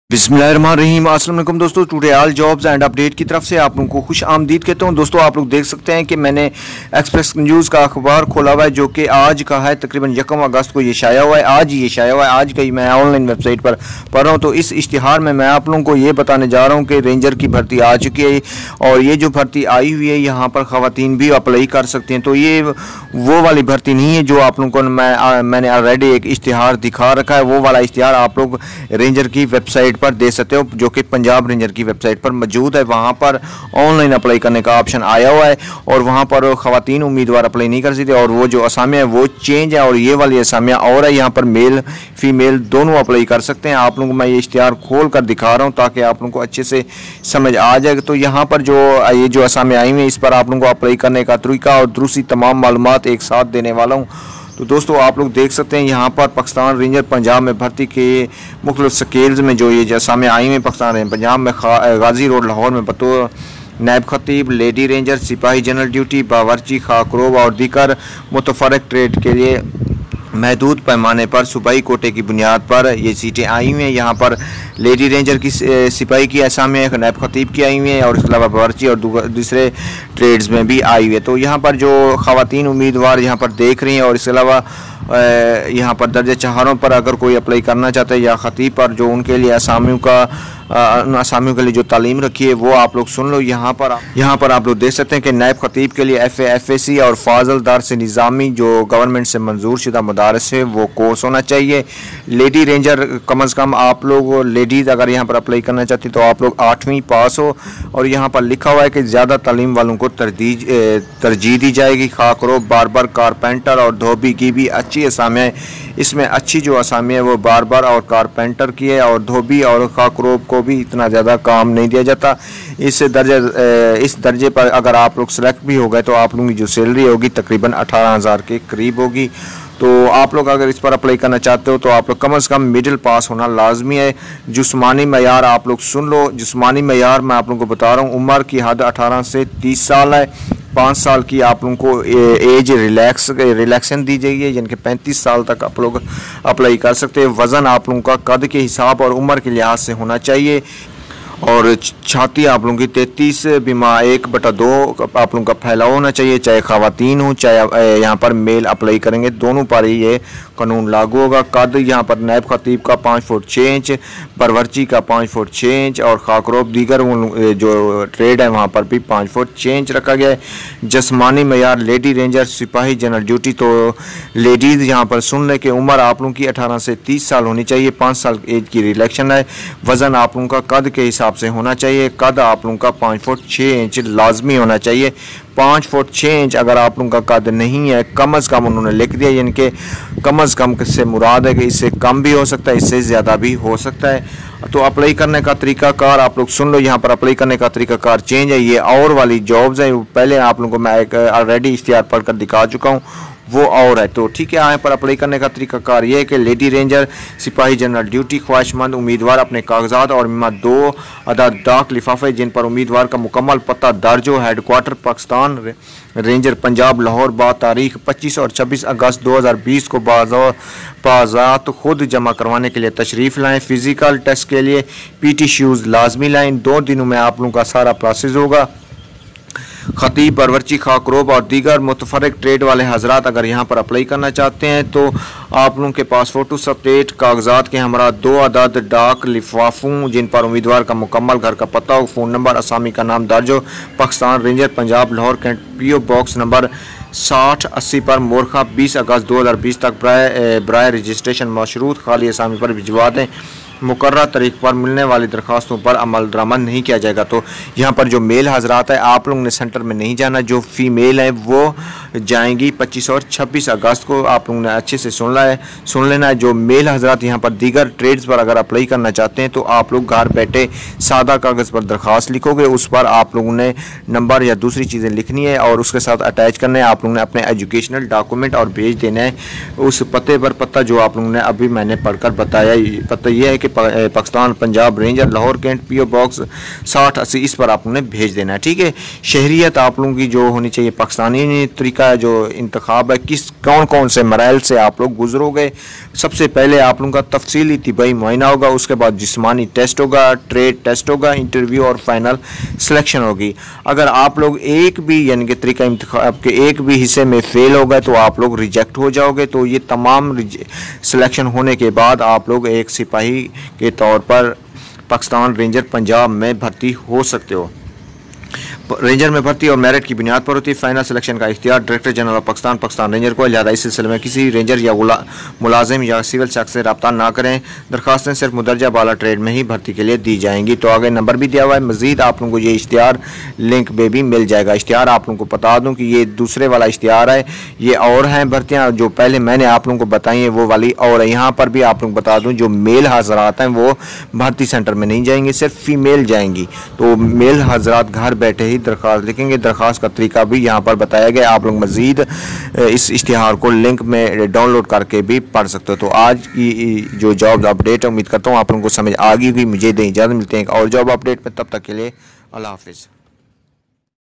बिस्मिल्लाहिर्रहमानिर्रहीम। अस्सलाम वालेकुम दोस्तों, today all jobs and update की तरफ से आप लोगों को खुश आमदीद कहता हूँ। दोस्तों आप लोग देख सकते हैं कि मैंने एक्सप्रेस न्यूज़ का अखबार खोला हुआ है जो कि आज का है, तकरीबन 1 अगस्त को ये शाया हुआ है। आज ही ये शाया हुआ है, आज का ही मैं ऑनलाइन वेबसाइट पर पढ़ रहा हूँ। तो इस इश्तिहार में मैं आप लोगों को ये बताने जा रहा हूँ कि रेंजर की भर्ती आ चुकी है और ये जो भर्ती आई हुई है यहाँ पर ख़वातीन भी अप्लाई कर सकती हैं। तो ये वो वाली भर्ती नहीं है जो आप लोगों को मैंने ऑलरेडी एक इश्तिहार दिखा रखा है। वो वाला इश्तिहार आप लोग रेंजर की वेबसाइट पर दे सकते हो जो कि पंजाब रेंजर की वेबसाइट पर मौजूद है। वहाँ पर ऑनलाइन अप्लाई करने का ऑप्शन आया हुआ है और वहाँ पर ख़वातीन उम्मीदवार अप्लाई नहीं कर सकते और वो जो असामियाँ है वो चेंज है और ये वाली असामियाँ और है। यहाँ पर मेल फीमेल दोनों अप्लाई कर सकते हैं। आप लोगों को मैं ये इश्तिहार खोल कर दिखा रहा हूँ ताकि आप लोगों को अच्छे से समझ आ जाए। तो यहाँ पर ये जो असामियाँ आई हुई हैं इस पर आप लोगों को अप्लाई करने का तरीका और दूसरी तमाम मालूमात एक साथ देने वाला हूँ। तो दोस्तों आप लोग देख सकते हैं यहाँ पर पाकिस्तान रेंजर पंजाब में भर्ती के मुख्तलिफ स्केल्स में जो ये सामने आई हुई पाकिस्तान रेंजर पंजाब में गाजी रोड लाहौर में बतौर नायब खतीब, लेडी रेंजर, सिपाही जनरल ड्यूटी, बावर्ची, खाकरोब और दीगर मुतफरक ट्रेड के लिए महदूद पैमाने पर सूबाई कोटे की बुनियाद पर ये सीटें आई हुई हैं। यहाँ पर लेडी रेंजर की सिपाही की असामी है, नायब खतीब की आई हुई है और इसके अलावा बावर्ची और दूसरे ट्रेड्स में भी आई हुई है। तो यहाँ पर जो ख़वातीन उम्मीदवार यहाँ पर देख रही हैं और इसके अलावा यहाँ पर दर्जे चारों पर अगर कोई अप्लाई करना चाहता है या खतीब पर जो उनके लिए असामियों के लिए जो तालीम रखी है वो आप लोग सुन लो। यहाँ पर आप लोग देख सकते हैं कि नायब खतीब के लिए FA और फाजल दारस निज़ामी जो गवर्नमेंट से मंजूर शुदा मदारस है वो कोर्स होना चाहिए। लेडी रेंजर कम अज़ कम आप लोग लेडीज़ अगर यहाँ पर अप्लाई करना चाहती तो आप लोग 8वीं पास हो और यहाँ पर लिखा हुआ है कि ज़्यादा तालीम वालों को तरजीह दी जाएगी। खाकरोब, बारबर, कारपेंटर और धोबी की भी अच्छी असामियाँ, इसमें अच्छी जो असामियाँ है वो बारबर और कारपेंटर की है और धोबी और खाकरोब को भी इतना ज़्यादा काम नहीं दिया जाता। इस दर्जे पर अगर आप लोग सेलेक्ट भी हो गए तो आप लोगों की जो सैलरी होगी तकरीबन 18,000 के करीब होगी। तो आप लोग अगर इस पर अप्लाई करना चाहते हो तो आप लोग कम से कम मिडिल पास होना लाजमी है। जिस्मानी मयार आप लोग सुन लो। जिस्मानी मयार मैं आप लोगों को बता रहा हूँ, उम्र की हद 18 से 30 साल है। 5 साल की आप लोगों को एज रिलैक्सन दी जाएगी, यानी कि 35 साल तक आप लोग अप्लाई कर सकते हैं। वज़न आप लोगों का कद के हिसाब और उम्र के लिहाज से होना चाहिए और छाती आप लोगों की 33/1/2 आप लोगों का फैलाव होना चाहिए, चाहे ख़वातीन हो चाहे यहाँ पर मेल अप्लाई करेंगे दोनों पर ही ये कानून लागू होगा। कद यहाँ पर नायब खतीब का 5 फुट 6 इंच, बावर्ची का 5 फुट 6 इंच और खाकरोब दीगर जो ट्रेड है वहाँ पर भी 5 फुट 6 इंच रखा गया है। जिस्मानी मयार लेडी रेंजर, सिपाही जनरल ड्यूटी, तो लेडीज़ यहाँ पर सुन लें कि उम्र आप लोगों की 18 से 30 साल होनी चाहिए। 5 साल एज की रिलैक्शन है। वज़न आप लोगों का कद के हिसाब से होना चाहिए। कद आप लोगों का 5 फुट 6 इंच लाजमी होना चाहिए। 5 फुट 6 इंच अगर आप लोगों का कद नहीं है, कम अज़ कम उन्होंने लिख दिया, यानी कि कम अज़ कम से मुराद है कि इससे कम भी हो सकता है, इससे ज़्यादा भी हो सकता है। तो अप्लाई करने का तरीकाकार आप लोग सुन लो। यहाँ पर अप्लाई करने का तरीकाकार चेंज है। ये और वाली जॉब्स है, पहले आप लोगों को मैं एक ऑलरेडी इश्तिहार पढ़कर दिखा चुका हूँ, वो और है। तो ठीक है, यहाँ पर अप्लाई करने का तरीकाकार ये है कि लेडी रेंजर, सिपाही जनरल ड्यूटी, ख्वाहिशमंद उम्मीदवार अपने कागजात और 2 अदद डाक लिफाफे जिन पर उम्मीदवार का मुकम्मल पता दर्ज हो, हेडक्वार्टर पाकिस्तान रेंजर पंजाब लाहौर तारीख 25 और 26 अगस्त 2020 को बाज़ात खुद जमा करवाने के लिए तशरीफ़ लाएँ। फ़िज़िकल टेस्ट के लिए PT शूज़ लाजमी लाएँ। 2 दिनों में आप लोगों का सारा प्रोसेस होगा। खतीब, बावर्ची, खाकरोब और दीगर मुतफरक ट्रेड वाले हजरात अगर यहाँ पर अप्लाई करना चाहते हैं तो आप लोगों के पास फ़ोटो सप्टेट कागजात के हमरा 2 अदद डाक लिफाफों जिन पर उम्मीदवार का मुकम्मल घर का पता हो, फ़ोन नंबर, असामी का नाम दर्ज हो, Pakistan ranger Punjab Lahore, Cantt PO box number 6080 पर मोरखा 20 अगस्त 2020 तक बराए रजिस्ट्रेशन मशरूत खाली असामी पर भिजवा दें। मुकर्रर तारीख पर मिलने वाली दरख्वास्तों पर अमल दरामद नहीं किया जाएगा। तो यहाँ पर जो मेल हजरात है आप लोगों ने सेंटर में नहीं जाना, जो फीमेल है वो जाएंगी 25 और 26 अगस्त को। आप लोगों ने अच्छे से सुन लेना है। जो मेल हजरात यहाँ पर दीगर ट्रेड्स पर अगर अप्लाई करना चाहते हैं तो आप लोग घर बैठे सादा कागज़ पर दरख्वास्त लिखोगे, उस पर आप लोगों ने नंबर या दूसरी चीज़ें लिखनी है और उसके साथ अटैच करना है। आप लोगों ने अपने एजुकेशनल डॉक्यूमेंट और भेज देना है उस पते पर। पता जो आप लोगों ने अभी मैंने पढ़कर बताया, पता यह है कि के Pakistan Punjab ranger Lahore Cantt PO box 6080 इस पर आप लोगों ने भेज देना है। ठीक है, शहरियत आप लोगों की जो होनी चाहिए पाकिस्तानी तरीका जो इंतखाब है, किस कौन कौन से मराइल से आप लोग गुजरोगे। सबसे पहले आप लोगों का तफसीली तिबाई मुआयना होगा, उसके बाद जिस्मानी टेस्ट होगा, ट्रेड टेस्ट होगा, इंटरव्यू और फाइनल सिलेक्शन होगी। अगर आप लोग एक भी यानी कि तरीका इंतखाब के एक भी हिस्से में फेल हो गए तो आप लोग रिजेक्ट हो जाओगे। तो ये तमाम सिलेक्शन होने के बाद आप लोग एक सिपाही के तौर पर पाकिस्तान रेंजर पंजाब में भर्ती हो सकते हो। रेंजर में भर्ती और मेरिट की बुनियाद पर होती है। फाइनल सिलेक्शन का इख्तियार director general of Pakistan ranger को। लिहाजा इस सिलसिले में किसी रेंजर या मुलाजिम या सिविल शख्स से रब्ता ना करें। दरखास्तें सिर्फ मुदरजा बाला ट्रेड में ही भर्ती के लिए दी जाएंगी। तो आगे नंबर भी दिया हुआ है। मजीद आप लोगों को ये इश्तिहार लिंक में भी मिल जाएगा। इश्तिहार आप लोगों को बता दूँ कि ये दूसरे वाला इश्तिहार है, ये और हैं भर्तियाँ जो पहले मैंने आप लोगों को बताई है वो वाली और है। यहाँ पर भी आप लोग बता दूँ जो मेल हजरात हैं वो भर्ती सेंटर में नहीं जाएंगे, सिर्फ फीमेल जाएंगी। तो मेल हजरात घर बैठे ही दरखास्त लिखेंगे। दरखास्त का तरीका भी यहाँ पर बताया गया। आप लोग मजीद इस इश्तिहार को लिंक में डाउनलोड करके भी पढ़ सकते हो। तो आज की जो जॉब अपडेट है, उम्मीद करता हूँ आप लोगों को समझ आ गई होगी। मुझे दें इजाज़त, मिलते हैं एक और जॉब अपडेट में, तब तक के लिए अल्लाह हाफिज़।